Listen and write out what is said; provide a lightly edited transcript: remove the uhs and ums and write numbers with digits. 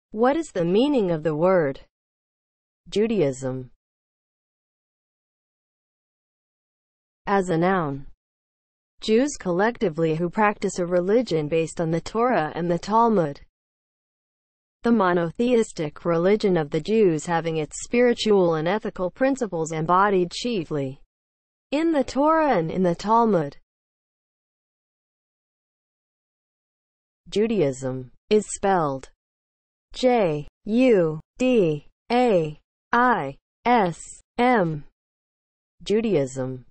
What is the meaning of the word Judaism as a noun? Jews collectively who practice a religion based on the Torah and the Talmud. The monotheistic religion of the Jews, having its spiritual and ethical principles embodied chiefly in the Torah and in the Talmud. Judaism is spelled J-U-D-A-I-S-M. Judaism